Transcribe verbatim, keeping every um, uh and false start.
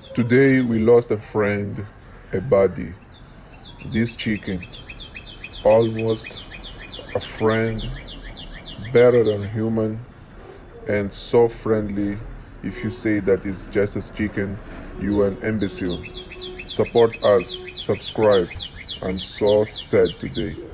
Today we lost a friend, a buddy. This chicken, almost a friend, better than human, and so friendly. If you say that it's just a chicken, you an imbecile. Support us, subscribe. I'm so sad today.